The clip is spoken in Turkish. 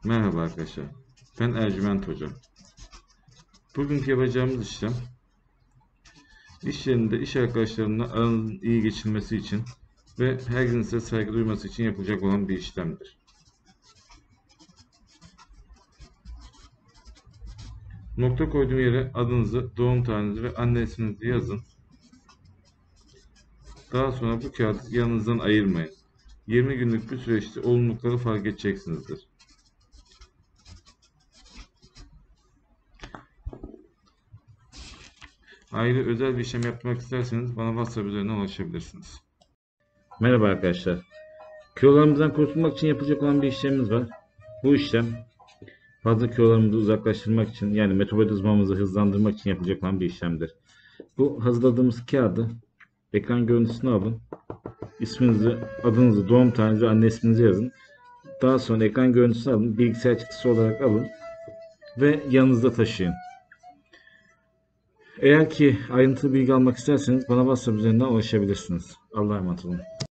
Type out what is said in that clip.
Merhaba arkadaşlar. Ben Ercüment Hoca. Bugünkü yapacağımız işlem, iş yerinde iş arkadaşlarımla aranızın iyi geçilmesi için ve herkesin size saygı duyması için yapılacak olan bir işlemdir. Nokta koyduğum yere adınızı, doğum tarihinizi ve anne isminizi yazın. Daha sonra bu kağıdı yanınızdan ayırmayın. 20 günlük bir süreçte olumlulukları fark edeceksinizdir. Ayrı özel bir işlem yapmak isterseniz bana WhatsApp üzerinden ulaşabilirsiniz. Merhaba arkadaşlar. Kilolarımızdan kurtulmak için yapılacak olan bir işlemimiz var. Bu işlem fazla kilolarımızı uzaklaştırmak için, yani metabolizmamızı hızlandırmak için yapılacak olan bir işlemdir. Bu hazırladığımız kağıdı ekran görüntüsünü alın. İsminizi, adınızı, doğum tarihinizi, anne isminizi yazın. Daha sonra ekran görüntüsünü alın. Bilgisayar çıktısı olarak alın ve yanınızda taşıyın. Eğer ki ayrıntılı bilgi almak isterseniz bana WhatsApp üzerinden ulaşabilirsiniz. Allah'a emanet olun.